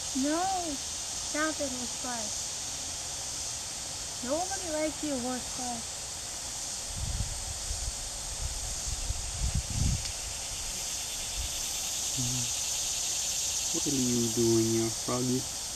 No, Jonathan was five. Nobody likes you was five. What are you doing, you froggy?